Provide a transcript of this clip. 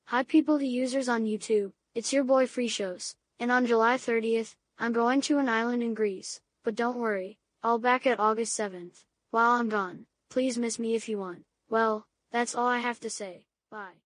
Hi people to users on YouTube, it's your boy Freeshows, and on July 30th, I'm going to an island in Greece, but don't worry, I'll back at August 7th. While I'm gone, please miss me if you want. Well, that's all I have to say, bye.